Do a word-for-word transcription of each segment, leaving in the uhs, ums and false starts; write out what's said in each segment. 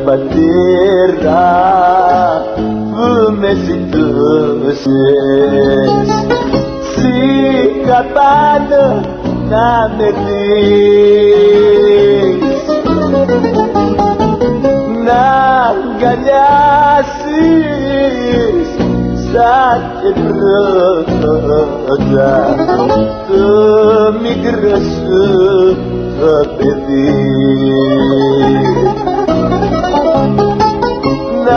πατέρα που με ζητούσες, σήκα πάνω να με δεις, να αγκαλιάσεις σαν και πρώτα το μικρό σου το παιδί, να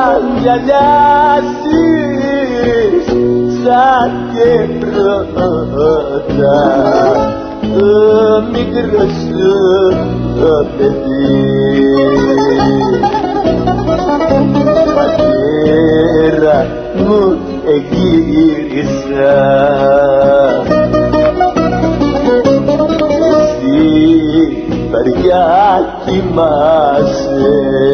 αγκαλιάσεις σαν και πρώτα το μικρό σου το παιδί. Πατέρα μου εγύρισα, εσύ βαριά κοιμάσαι,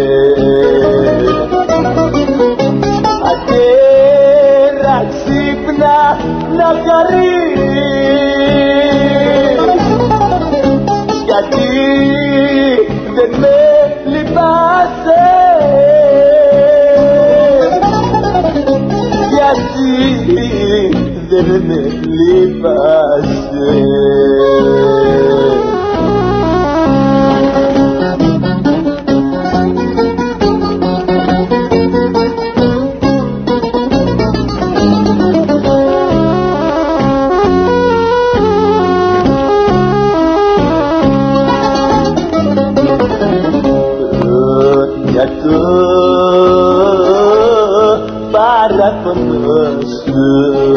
πατέρα ξύπνα να χαρείς, γιατί δεν με λυπάσαι, γιατί δεν με λυπάσαι. Για το παράπονο σου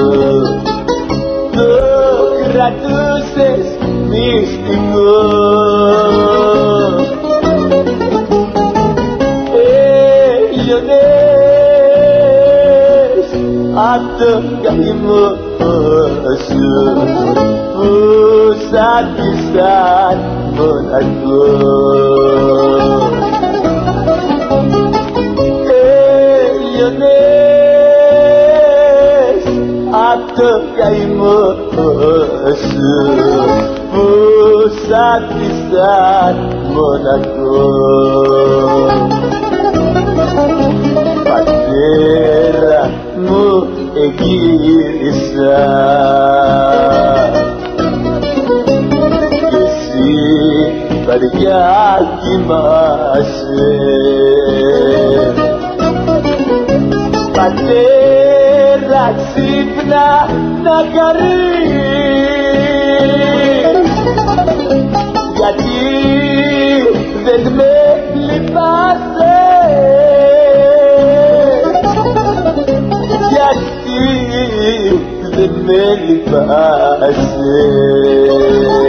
το κρατούσες μυστικό, έλειωνες απ' το καημό σου που σ' άφησαν μοναχό. Απ' το καημό σου που σ' άφησαν μοναχό. Πατέρα μου εγύρισα, κι εσύ βαριά κοιμάσαι, πατέρα ξύπνα να χαρείς, γιατί δεν με λυπάσαι, γιατί δεν με λυπάσαι.